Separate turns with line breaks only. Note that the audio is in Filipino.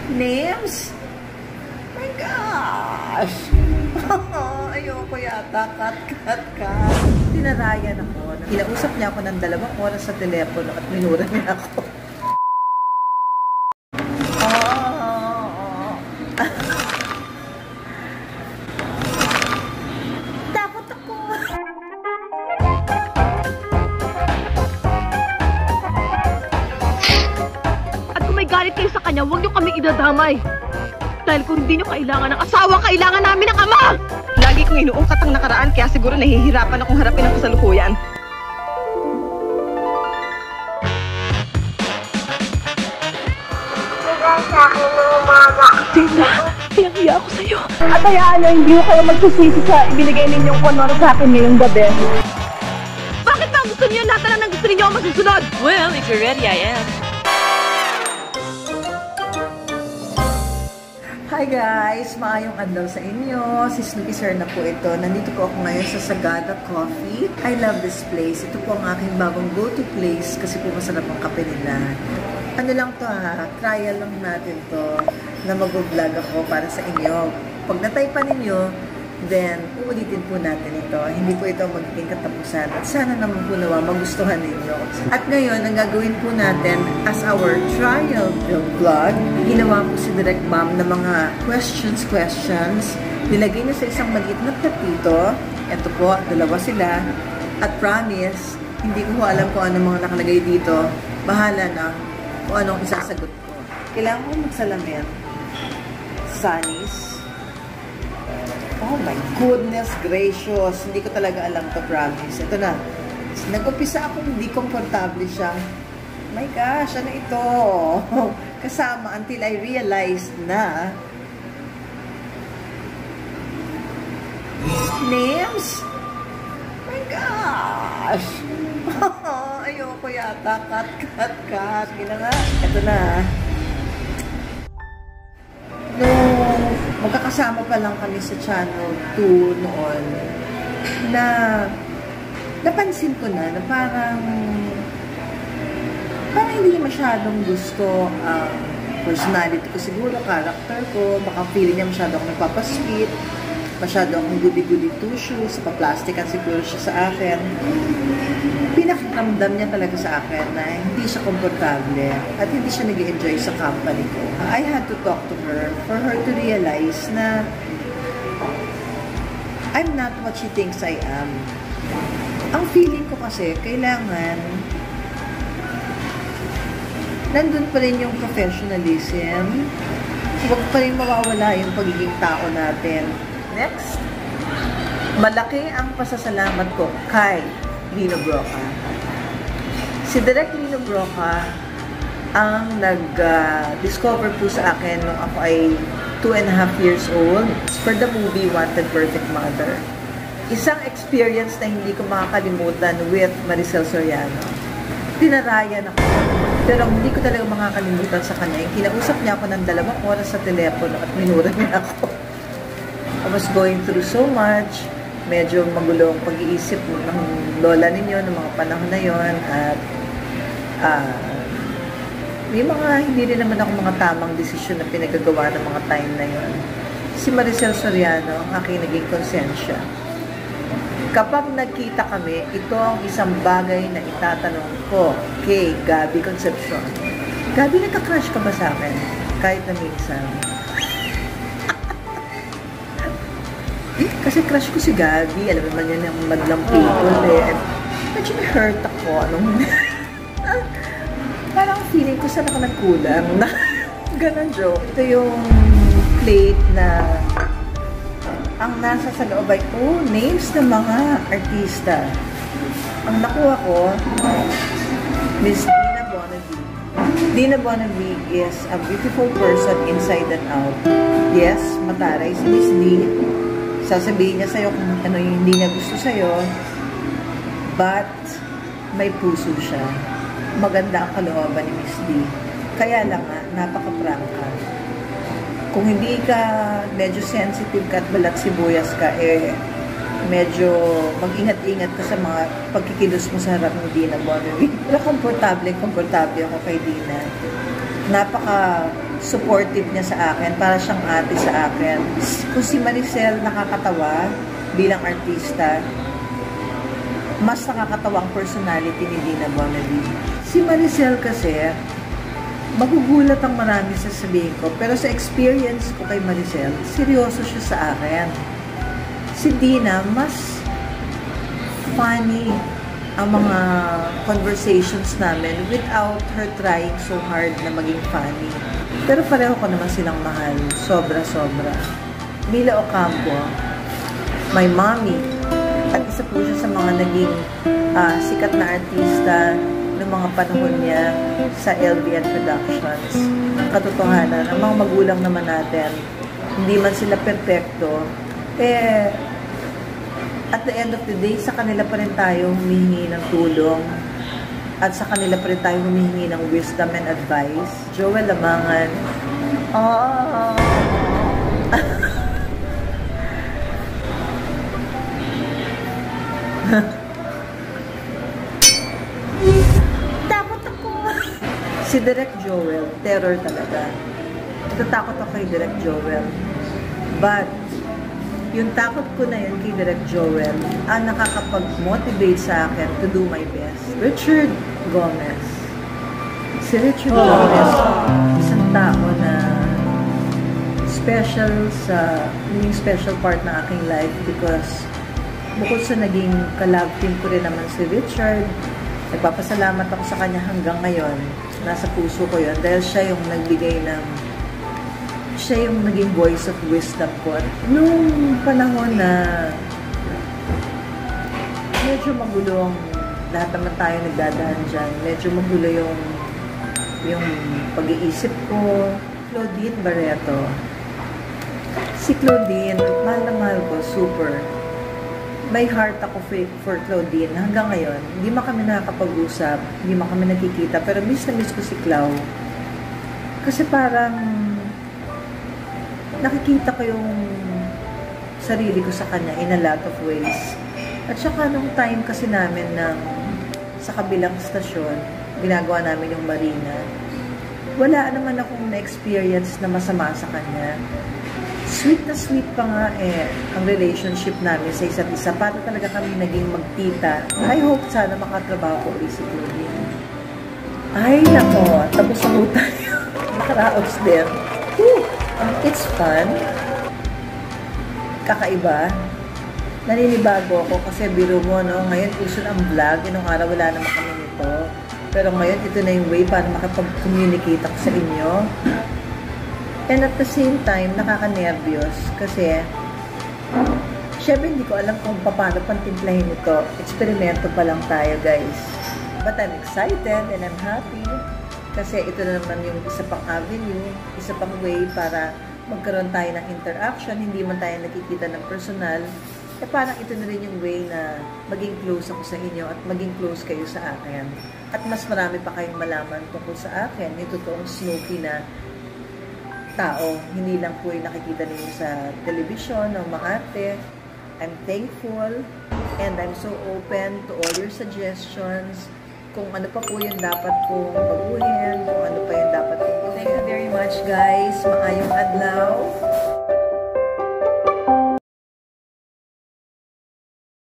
Names? My gosh! Ayoko yata. Cut. Tinarayan ako. Kinausap niya ako ng 2 oras sa telepono at minura niya ako. Takot ako.
At kung may galit kayo sa kanya, huwag niyo kami idadamay. Dahil kung hindi nyo kailangan ng asawa, kailangan namin ng ama! Lagi kong inuungkat ang nakaraan, kaya siguro nahihirapan akong harapin ang kasalukuyan.
Bigay sa akin ng mama.
Tina, hiyang-hiya ako sa'yo. At hayaan na hindi ko kayo magsisisi sa ibinigay ninyong honor sa akin ngayong gabi. Bakit ba gusto niyo lahat na lang gusto ninyo ang masusunod? Well, if you're ready, I am.
Hi guys! Maayong adlaw sa inyo. Si Snoopy Sir na po ito. Nandito po ako ngayon sa Sagada Coffee. I love this place. Ito po ang aking bagong go-to place kasi po masarap ang kape nila. Ano lang to ha, trial lang natin to na mag-vlog ako para sa inyo. Pag nataypan ninyo, then uulitin po natin ito. Hindi po ito magiging katapusan. At sana naman po nawa magustuhan ninyo. At ngayon, ang gagawin po natin as our trial vlog, ginawa po si Direct Ma'am ng mga questions. Nilagay niya sa isang maliit na platito. Ito po, 2 sila. At promise, hindi ko alam kung ano mga nakalagay dito. Bahala na kung anong isasagot ko. Kailangan ko magsalamin. Sunnies. Oh my goodness gracious. Hindi ko talaga alam to, promise. Ito na. Nag-umpisa akong hindi komportable siya. My gosh, ano ito? Kasama until I realized na names? My gosh! Ayoko yata. Cut. Gina nga. Ito na. No, magkakasama pa lang kami sa Channel 2 noon na napansin ko na parang hindi masyadong gusto ang personality ko siguro, character ko, baka feeling niya masyado akong nagpapasweet, masyado akong goody-goody two-shoes, pa-plastican siguro siya sa akin. Pinakiramdam niya talaga sa akin na hindi siya komportable at hindi siya nag-enjoy sa company ko. I had to talk to her for her to realize na I'm not what she thinks I am. Ang feeling ko kasi, kailangan nandun pa rin yung professionalism. Huwag pa rin mawawala yung pagiging tao natin. Next, malaki ang pasasalamat ko kay Lino Broca. Si Direk Lino Broca ang nag-discover po sa akin nung ako ay 2.5 years old for the movie Wanted Perfect Mother. Isang experience na hindi ko makakalimutan with Maricel Soriano. Tinarayan ako, pero hindi ko talaga makakalimutan sa kanya. Kinausap niya ako ng 2 oras sa telepono at minura niya ako. I was going through so much. Medyo magulo ang pag-iisip ng lola ninyo ng mga panahon na yon at may mga hindi rin naman ako mga tamang desisyon na pinagagawa ng mga time na yon. Si Maricel Soriano ang aking naging konsensya. Kapag nagkita kami, ito ang isang bagay na itatanong ko kay Gabby Concepcion. Gabby, nagka-crush ka ba sa akin? Kahit na minsan. Kasi crush ko si Gabby. Alam naman yan yung madlang people eh. Medyo na-hurt ako. Parang feeling ko saan ako nagkulang. Ganon joke. Ito yung plate na ang nasa sa loob ay, names ng mga artista. Ang nakuha ko, Miss Dina Bonavie. Dina Bonavie is a beautiful person inside and out. Yes, mataray si Miss D. Sasabihin niya sa'yo kung ano yung hindi niya gusto sa'yo, but may puso siya. Maganda ang kalooban ni Miss D. Kaya lang nga, napaka-prangka. Kung hindi ka medyo sensitive ka at balat sibuyas ka, medyo mag-ingat-ingat ka sa mga pagkikilos mo sa harap ni Dina Bonavie. Pero komportable ako kay Dina. Napaka supportive niya sa akin, para siyang ate sa akin. Kung si Maricel nakakatawa bilang artista, mas nakakatawang personality ni Dina Bonavie. Si Maricel kasi, magugulat ang marami sa sabihin ko, pero sa experience ko kay Maricel, seryoso siya sa akin. Si Dina, mas funny ang mga conversations namin without her trying so hard na maging funny. Pero pareho ko naman silang mahal. Sobra-sobra. Mila Ocampo, my mommy, at isa po siya sa mga naging sikat na artista ng mga panahon niya sa LBN Productions. Katotohanan, ang mga magulang naman natin, hindi man sila perfecto, at the end of the day, sa kanila pa rin tayo humihingi ng tulong at sa kanila pa rin tayo humihingi ng wisdom and advice. Joel Lamangan. Oh. Takot ako. Si Direk Joel, terror talaga. Natatakot ako kay Direk Joel. But yung takot ko na yun kay Direk Joel ang nakakapag-motivate sa akin to do my best. Richard Gomez. Si Richard Gomez, isang tao na naging special part na aking life because bukod sa naging kalab team ko rin naman si Richard, nagpapasalamat ako sa kanya hanggang ngayon. Nasa puso ko yun dahil siya yung naging voice of wisdom ko. Nung panahon na medyo magulong, lahat naman tayo nagdadaan dyan, medyo magulo yung pag-iisip ko. Claudine Barreto. Si Claudine, mahal na mahal ko, super. May heart ako for Claudine hanggang ngayon. Hindi man kami nakakapag-usap, hindi man kami nakikita, pero miss na miss ko si Clau. Kasi parang nakikita ko yung sarili ko sa kanya in a lot of ways. At saka nung time kasi namin sa kabilang stasyon, ginagawa namin yung Marina, wala naman akong na-experience na masama sa kanya. Sweet na sweet pa nga ang relationship namin sa isa't isa. Para talaga kami naging magtita. I hope sana makatrabaho ko ulit si Claudine. Ay, nako. Tapos na tayo. Nakaraos din. It's fun. Kakaiba. Naninibago ako kasi biro mo, no? Ngayon, uso na ang vlog. Inong araw, wala naman kami nito. Pero ngayon, ito na yung way para makapag-communicate ako sa inyo. And at the same time, nakaka-nervyos kasi syempre hindi ko alam kung paano pantimplahin ito. Eksperimento pa lang tayo, guys. But I'm excited and I'm happy kasi ito na naman yung isa pang avenue, isa pang way para magkaroon tayo ng interaction, hindi man tayo nakikita ng personal. Parang ito na rin yung way na maging close ako sa inyo at maging close kayo sa akin. At mas marami pa kayong malaman tungkol sa akin, yung totoong Snooki na tao, hindi lang po yung nakikita ninyo sa television o mga arte. I'm thankful and I'm so open to all your suggestions. Kung ano pa po yung dapat kong baguhin, kung ano pa yung dapat kong. Thank you very much, guys. Maayong adlaw.